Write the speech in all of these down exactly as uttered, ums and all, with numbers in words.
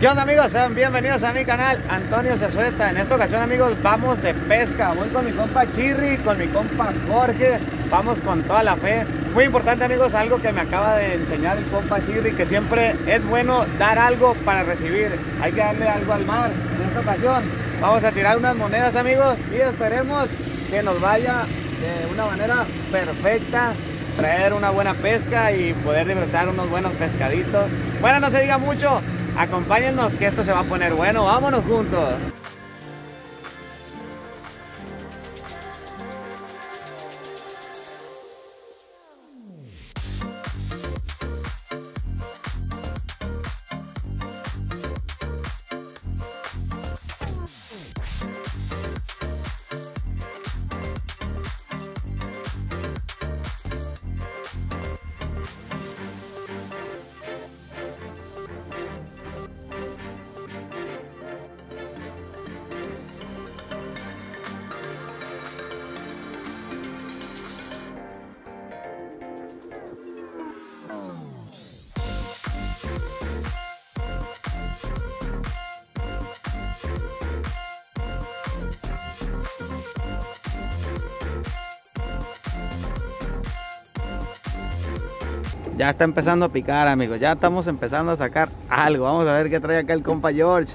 ¿Qué onda, amigos? Sean bienvenidos a mi canal Antonio Zazueta. En esta ocasión, amigos, vamos de pesca. Voy con mi compa Chirri, con mi compa Jorge. Vamos con toda la fe. Muy importante, amigos, algo que me acaba de enseñar el compa Chirri, que siempre es bueno dar algo para recibir. Hay que darle algo al mar. En esta ocasión vamos a tirar unas monedas, amigos, y esperemos que nos vaya de una manera perfecta, traer una buena pesca y poder disfrutar unos buenos pescaditos. Bueno, no se diga mucho. Acompáñennos que esto se va a poner bueno. Vámonos juntos. Ya está empezando a picar, amigos. Ya estamos empezando a sacar algo. Vamos a ver qué trae acá el compa George.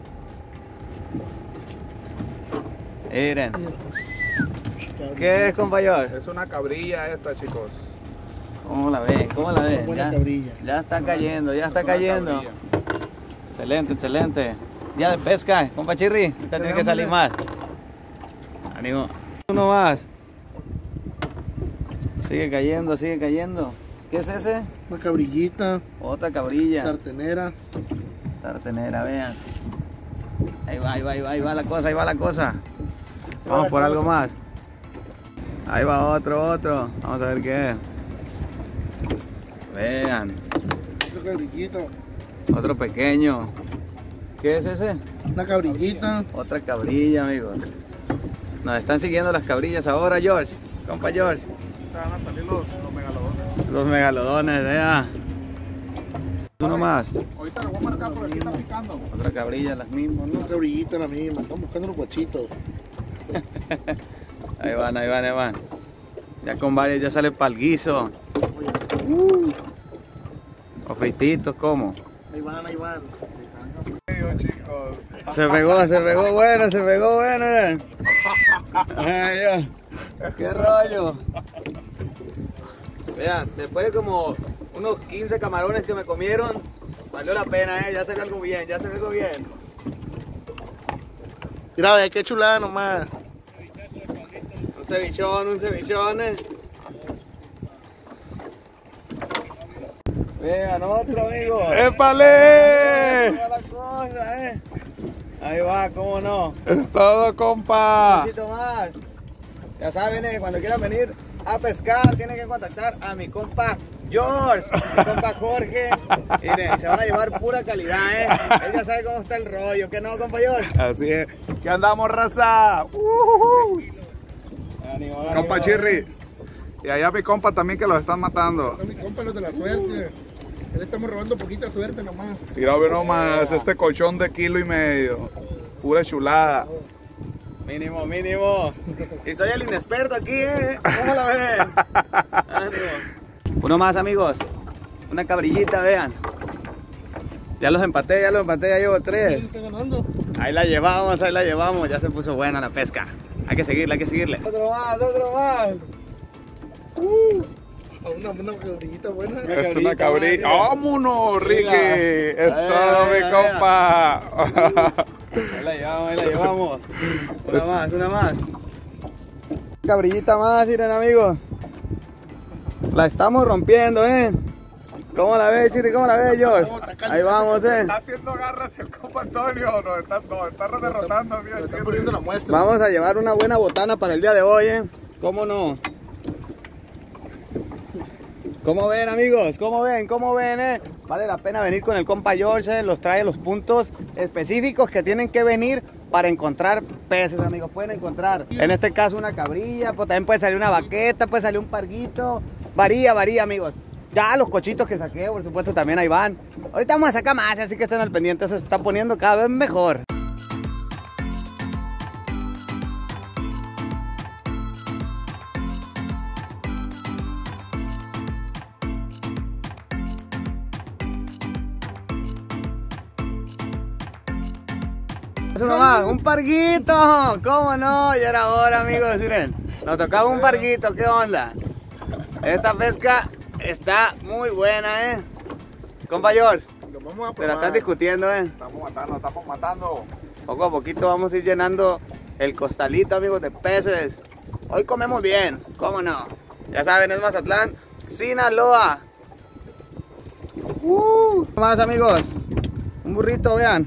Miren. ¿Qué es, compa George? Es una cabrilla esta, chicos. ¿Cómo la ven? ¿Cómo la ven? Buena Ya, cabrilla. ya está cayendo, ya está Es una cayendo. cabrilla. Excelente, excelente. Día de pesca, compa Chirri. Ahorita tiene que salir más. Ánimo. Uno más. Sigue cayendo, sigue cayendo. ¿Qué es ese? Una cabrillita, Otra cabrilla. sartenera. Sartenera, vean. Ahí va, ahí va, ahí va, ahí va la cosa, ahí va la cosa. Vamos por algo más. Ahí va otro, otro. Vamos a ver qué es. Vean, Otro cabrillito. otro pequeño. ¿Qué es ese? Una cabrillita. Otra cabrilla, amigos. Nos están siguiendo las cabrillas ahora, George. Compa George. Van a salir los, los megalodones. Los megalodones, vea. Uno más. Ahorita lo voy a marcar por aquí, está picando. Otra cabrilla, las mismas, ¿no? Una cabrillita la misma. Estamos buscando los guachitos. Ahí van, ahí van, ahí van. Ya con varios ya sale pa'l guiso. O frititos, ¿cómo? Ahí van, ahí van. Chicos. Se pegó, se pegó bueno, se pegó bueno. ¿eh? Ay, Dios. ¿Qué rollo? Vean, después de como unos quince camarones que me comieron, valió la pena, ¿eh? Ya salió algo bien, ya salió algo bien. Mira, ve, qué chulada nomás. Un cevichón, un cevichón. ¿eh? Vean, otro, amigo. ¡Épale! Ahí va la cosa, ¿eh? Ahí va, cómo no. Es todo, compa. Un poquito más. Ya saben, eh, cuando quieran venir a pescar, tienen que contactar a mi compa George, mi compa Jorge. Miren, se van a llevar pura calidad, ¿eh? Él ya sabe cómo está el rollo, ¿qué no, compa George? Así es. ¿Qué andamos, raza? Uh Ánimo, ánimo. Compa Chirri. Y allá mi compa también que los están matando. Son mis compas los de la suerte. Le estamos robando poquita suerte nomás. Mira, ve nomás este colchón de kilo y medio. Pura chulada. Mínimo, mínimo. Y soy el inexperto aquí, ¿eh? ¿Cómo lo ven? Ánimo. Uno más, amigos. Una cabrillita, vean. Ya los empaté, ya los empaté, ya llevo tres. ¿Quién está ganando? Ahí la llevamos, ahí la llevamos. Ya se puso buena la pesca. Hay que seguirle, hay que seguirle. Otro más, otro más. Uh, una, una cabrillita buena. Una Es cabrita, una cabrilla. mira. ¡Vámonos, Ricky! Mira. Es Ahí, todo, ahí, mi ahí. compa. Ahí la llevamos, ahí la llevamos. Una más, una más. Cabrillita más, miren, amigos. La estamos rompiendo, ¿eh? ¿Cómo la ves, Chiri? ¿Cómo la ves, George? Ahí vamos, ¿eh? Está haciendo garras el compa Antonio. Nos está, nos está derrotando, mira, Le están Chirri. poniendo la muestra. Vamos a llevar una buena botana para el día de hoy, ¿eh? ¿Cómo no? ¿Cómo ven, amigos? ¿Cómo ven? ¿Cómo ven, eh? Vale la pena venir con el compa George, eh, los trae los puntos específicos que tienen que venir para encontrar peces, amigos. Pueden encontrar, en este caso, una cabrilla, pues también puede salir una baqueta, puede salir un parguito. Varía, varía, amigos. Ya los cochitos que saqué, por supuesto, también ahí van. Ahorita vamos a sacar más, así que estén al pendiente, se está poniendo cada vez mejor. Nomás, un parguito, ¿cómo no? Ya era hora, amigos, miren, nos tocaba un parguito, ¿qué onda? Esta pesca está muy buena, ¿eh? Compa George, te la estás discutiendo, ¿eh? Estamos matando, estamos matando. Poco a poquito vamos a ir llenando el costalito, amigos, de peces. Hoy comemos bien, ¿cómo no? Ya saben, es Mazatlán, Sinaloa. Uh, más, amigos, un burrito, vean.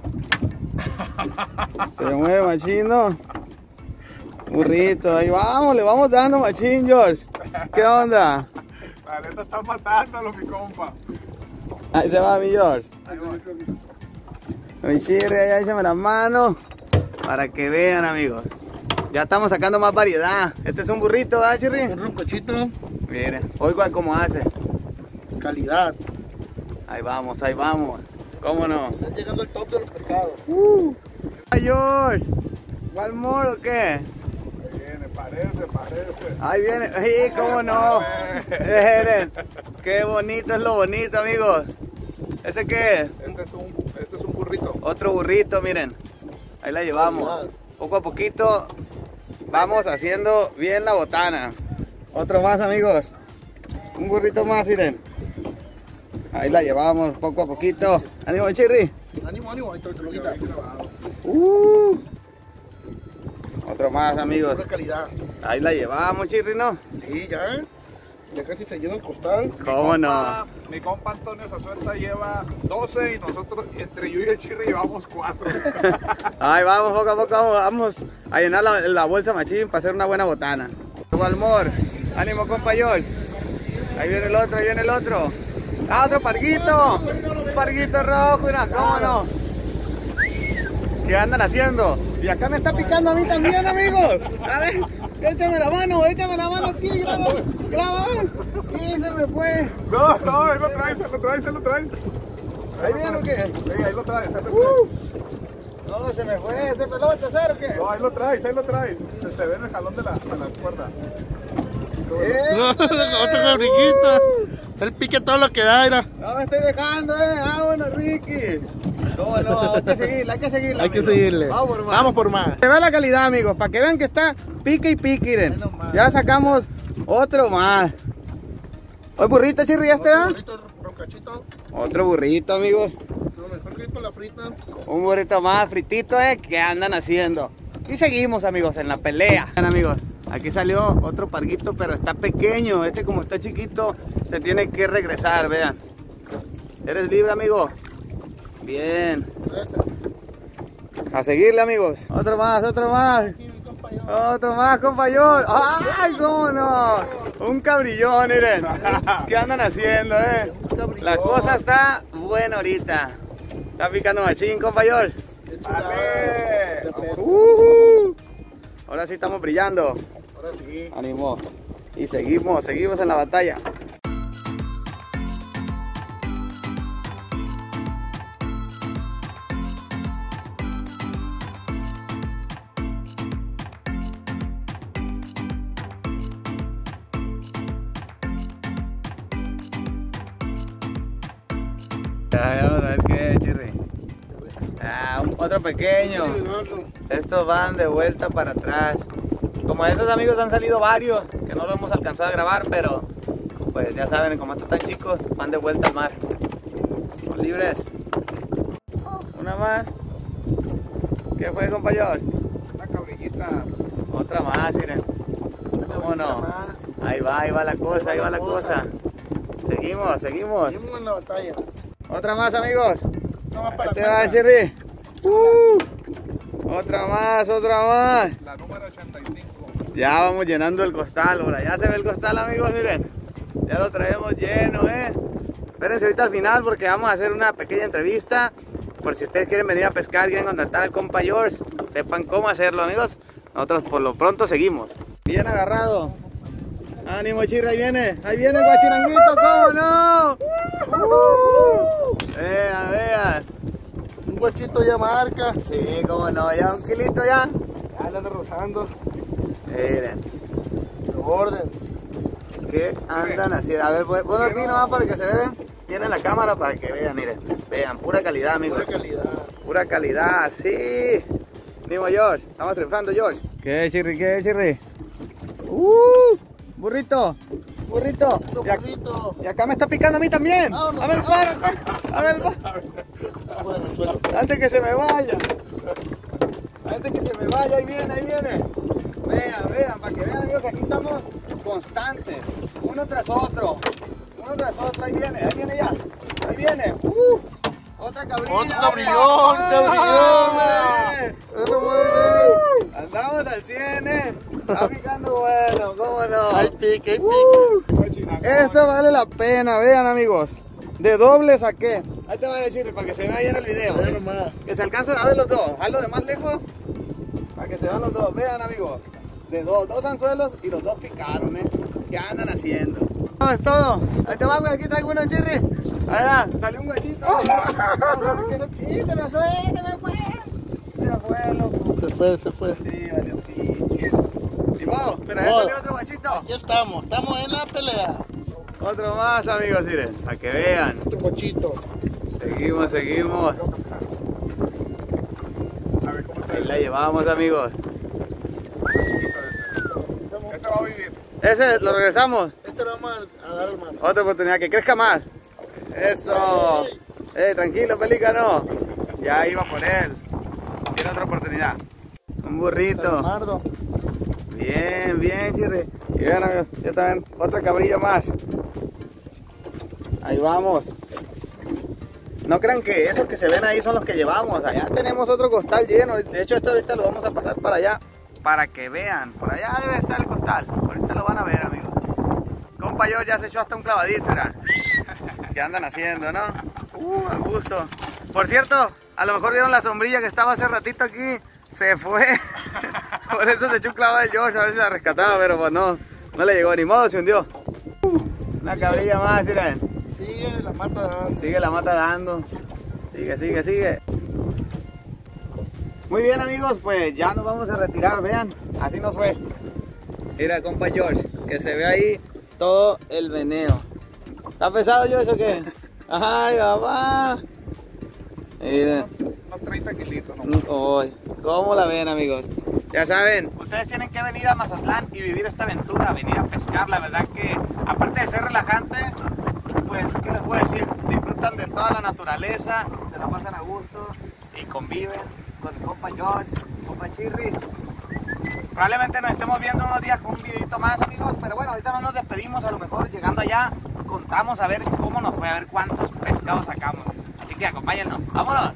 Se mueve machín, ¿no? Burrito, ahí vamos, le vamos dando machín, George. ¿Qué onda? La neta está matándolo, mi compa. Ahí se va mi George. Mi Chirri, ahí échame la mano. Para que vean, amigos. Ya estamos sacando más variedad. Este es un burrito, ¿verdad, Chirri? Un cochito. Miren, oiga cómo hace. Calidad. Ahí vamos, ahí vamos. ¿Cómo no? Están llegando al top de los pescados. Uh. George, ¿cuál moro o qué? Ahí viene, parece, parece. Ahí viene, ¡ay, cómo no! Miren, qué bonito es lo bonito, amigos. ¿Ese qué es? Este es un, este es un burrito. Otro burrito, miren. Ahí la llevamos. Poco a poquito vamos haciendo bien la botana. Otro más, amigos. Un burrito más, miren. Ahí la llevamos poco a poquito. ¡Ánimo, Chirri! Ánimo, ánimo, ahí te lo quitas. Uh. Otro más, amigos. Pura calidad. Ahí la llevamos, Chirri, ¿no? Sí, ya. Ya casi se llena el costal. ¿Cómo no? Compa, mi compa Antonio Zazueta lleva doce y nosotros, entre yo y el Chirri, llevamos cuatro. Ahí vamos, poco a poco vamos, vamos a llenar la, la bolsa machín para hacer una buena botana. Balmor, ánimo, compa George. Ahí viene el otro, ahí viene el otro. ¡Ah, otro parguito! Un parguito rojo, mira, ¿cómo no? ¿Qué andan haciendo? Y acá me está picando a mí también, amigos. A ver, échame la mano, échame la mano aquí, graba, graba. Y se me fue. No, no, ahí lo traes, ahí lo traes, ahí lo traes. ¿Ahí viene o qué? Sí, ahí lo traes, ahí lo traes. Uh. No, se me fue ese pelota, ¿sabes o qué? No, ahí lo traes, ahí lo traes. Se, se ve en el jalón de la, de la cuerda. No, otro cabriquito. El pique todo lo que da, mira. No me estoy dejando, eh. Ah, bueno, Ricky. No, no, hay que seguirle, hay que seguirle. Hay que amigo. seguirle. Vamos por más. Vamos por más. Se ve la calidad, amigos, para que vean que está pique y pique, miren. Ya sacamos otro más. ¿Hoy burrito, Chirri, este, Otro va? burrito rocachito. Otro burrito, amigos. Lo mejor que hay para la frita. Un burrito más fritito, eh. ¿Qué andan haciendo? Y seguimos, amigos, en la pelea. Bien, amigos, aquí salió otro parguito, pero está pequeño. Este, como está chiquito, se tiene que regresar, vean. ¿Eres libre, amigo? Bien. A seguirle, amigos. Otro más, otro más. Otro más, compañero. ¡Ay, cómo no! Un cabrillón, miren. ¿Qué andan haciendo, eh? La cosa está buena ahorita. Está picando machín, compañero. ¡Vale! Uh-huh. Ahora sí estamos brillando. Ahora sí. Ánimo. Y seguimos, seguimos en la batalla. Ya, vamos a ver qué es, Chirri. Ah, un- otro pequeño. Estos van de vuelta para atrás. Como esos, amigos, han salido varios que no lo hemos alcanzado a grabar, pero pues ya saben, como estos tan chicos, van de vuelta al mar. Son libres. Una más. ¿Qué fue, compañero? Una cabrillita. Otra más, miren. ¿Cómo no? Ahí va, ahí va la cosa, ahí va la cosa. Seguimos, seguimos. Seguimos en la batalla. Otra más, amigos. No más para Este la va, cuenta. Chirri. Uh, otra más, otra más. La número ochenta y cinco. Ya vamos llenando el costal, por allá se ve el costal, amigos, miren. Ya lo traemos lleno, eh. Espérense ahorita al final porque vamos a hacer una pequeña entrevista. Por si ustedes quieren venir a pescar, quieren contactar al compa George, sepan cómo hacerlo, amigos. Nosotros por lo pronto seguimos. Bien agarrado. Ánimo, Chirri, ahí viene. Ahí viene el guachiranguito, ¿cómo no? Uh, vean, vean. Un guachito ya marca. Sí, cómo no, ya un kilito ya. Ya le anda rozando. Miren, Orden. ¿qué andan haciendo? A ver, ponlo aquí nomás para que se vean. Viene la cámara para que vean, miren. Vean, pura calidad, amigos. Pura calidad. Pura calidad, sí. Dimo, George, estamos triunfando, George. ¿Qué, Chirri? ¿Qué, Chirri? Uh, burrito, burrito. Y, ac Burrito. y acá me está picando a mí también. No, no, a ver, no. para, a ver, Bueno, suelo. antes que se me vaya. Antes que se me vaya, ahí viene, ahí viene. Vean, vean, para que vean, amigos, que aquí estamos constantes. Uno tras otro. Uno tras otro, ahí viene, ahí viene ya. Ahí viene. Uh, otra cabrilla. Otro cabrillón, cabrillón, eh. Bueno, bueno. Andamos al cien, eh. Está picando bueno, cómo no. Hay pique, hay pique. Uh, esto vale la pena, vean, amigos. De doble saqué. Ahí te van a decir para que se vea ahí en el video. Vean nomás. Que se alcancen a ver los dos. Hazlo de más lejos para que se vean los dos. Vean, amigos. De dos, dos anzuelos y los dos picaron, eh. ¿Qué andan haciendo? No, es todo. Ahí te va, güey. Aquí traigo uno, Chirri. Allá, salió un guachito. Que no quise, se me fue, se me fue. Se me fue, loco. Se fue, se fue. Sí, vale, pinche. Ni modo, pero ahí Modo. salió otro guachito. Aquí estamos, estamos en la pelea. Otro más, amigos, miren, para que vean. Otro guachito. Seguimos, seguimos. A ver cómo está Ahí el la llevamos, amigos. chiquito ese. Ese va a vivir. Ese lo regresamos. Este lo vamos a dar al mar. Otra oportunidad, que crezca más. Eso. Eh, tranquilo, pelícano. Ya iba por él. Tiene otra oportunidad. Un burrito. Mardo. Bien, bien, Chirri. Y vean, amigos, ya también otra cabrilla más. Ahí vamos. No crean que esos que se ven ahí son los que llevamos. Allá tenemos otro costal lleno. De hecho, esto ahorita lo vamos a pasar para allá, para que vean. Por allá debe estar el costal. Ahorita lo van a ver, amigos. Compa George ya se echó hasta un clavadito, ¿verdad? ¿Qué andan haciendo, no? Uh, a gusto. Por cierto, a lo mejor vieron la sombrilla que estaba hace ratito aquí. Se fue. Por eso se echó un clavado de George, a ver si la rescataba, pero pues no, no le llegó, ni modo, se hundió. Uh, una cabrilla más, miren. Sigue la mata dando. Sigue la mata dando. Sigue, sigue, sigue. Muy bien, amigos, pues ya nos vamos a retirar, vean. Así nos fue. Mira, compa George, que se ve ahí todo el veneo. ¿Está pesado, George, o qué? Ay, papá. Miren. Unos treinta kilitos, ¿no? Uy, ¿cómo la ven, amigos? Ya saben, ustedes tienen que venir a Mazatlán y vivir esta aventura, venir a pescar. La verdad que, aparte de ser relajante, pues, ¿qué les puedo decir? Disfrutan de toda la naturaleza, se la pasan a gusto y conviven con el compa George, compa Chirri. Probablemente nos estemos viendo unos días con un videito más, amigos, pero bueno, ahorita no nos despedimos. A lo mejor llegando allá contamos a ver cómo nos fue, a ver cuántos pescados sacamos. Así que acompáñennos, ¡vámonos!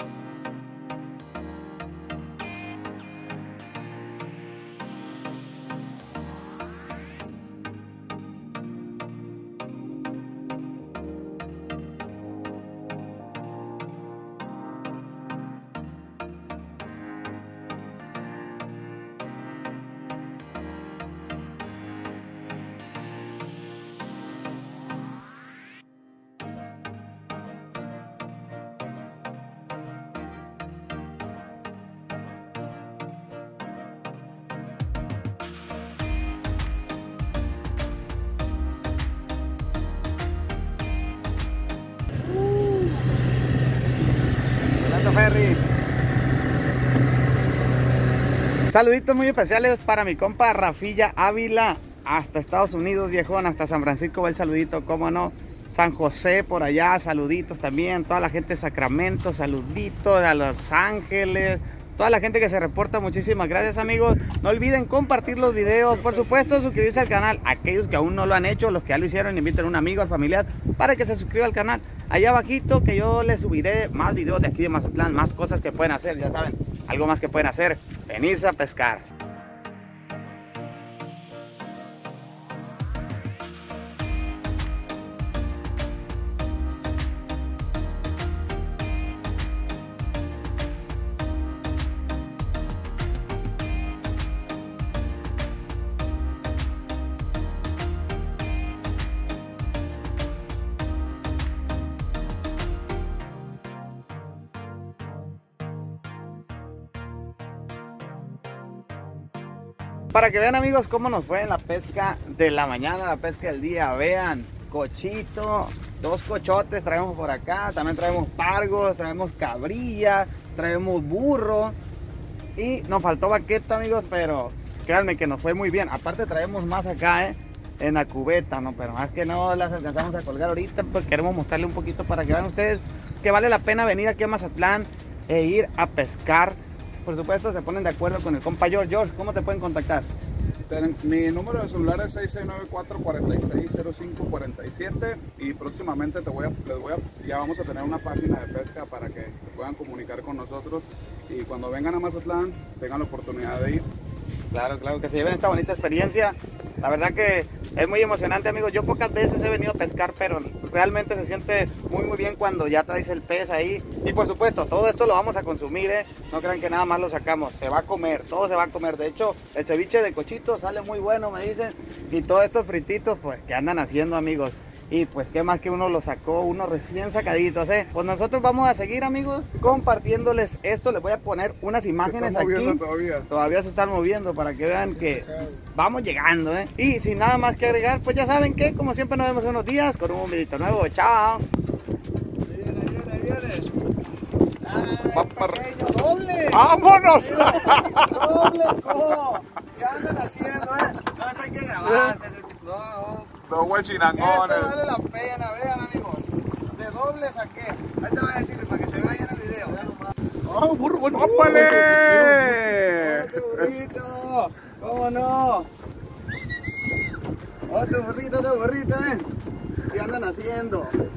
Ferry. Saluditos muy especiales para mi compa Rafilla Ávila, hasta Estados Unidos, viejón, hasta San Francisco va el saludito, cómo no. San José por allá, saluditos también, toda la gente de Sacramento, saluditos a Los Ángeles, toda la gente que se reporta, muchísimas gracias, amigos. No olviden compartir los videos, por supuesto suscribirse al canal, aquellos que aún no lo han hecho, los que ya lo hicieron, inviten a un amigo, al familiar para que se suscriba al canal. Allá abajito que yo les subiré más videos de aquí de Mazatlán, más cosas que pueden hacer, ya saben, algo más que pueden hacer, venirse a pescar. Para que vean, amigos, cómo nos fue en la pesca de la mañana, la pesca del día. Vean, cochito, dos cochotes traemos por acá, también traemos pargos, traemos cabrilla, traemos burro y nos faltó vaqueta, amigos, pero créanme que nos fue muy bien. Aparte traemos más acá, eh, en la cubeta, ¿no? Pero más que no las alcanzamos a colgar ahorita, pues queremos mostrarle un poquito para que vean ustedes que vale la pena venir aquí a Mazatlán e ir a pescar. Por supuesto, se ponen de acuerdo con el compa George. George, ¿cómo te pueden contactar? Mi número de celular es seis seis nueve cuatro, cuatro seis cero cinco cuatro siete y próximamente te voy a, les voy a, ya vamos a tener una página de pesca para que se puedan comunicar con nosotros y cuando vengan a Mazatlán tengan la oportunidad de ir. Claro, claro, que se lleven esta bonita experiencia. La verdad que es muy emocionante, amigos. Yo pocas veces he venido a pescar, pero realmente se siente muy muy bien cuando ya traes el pez ahí. Y por supuesto, todo esto lo vamos a consumir, ¿eh? No crean que nada más lo sacamos, se va a comer, todo se va a comer. De hecho, el ceviche de cochito sale muy bueno, me dicen. Y todos estos frititos, pues, que andan haciendo, amigos. Y pues qué más que uno lo sacó, uno recién sacaditos, ¿eh? Pues nosotros vamos a seguir, amigos, compartiéndoles esto. Les voy a poner unas imágenes se están aquí. Todavía. Todavía se están moviendo para que vean que vamos llegando, ¿eh? Y sin nada más que agregar, pues ya saben que como siempre nos vemos en unos días con un videito nuevo. Chao. Viene, viene, viene. Ah, pequeño, doble. ¡Vámonos! Doble, co. ¿Qué andan haciendo, eh? No, esto hay que grabar. No. Dos huechinangones. Esto vale la pena, vean, amigos. De doble saqué. Ahí te voy a decir para que se vea en el video. Ah, burro, bueno. ¡Ópale! ¡Otro burrito! ¿Cómo no? Otro burrito, otro burrito, eh. ¿Qué andan haciendo?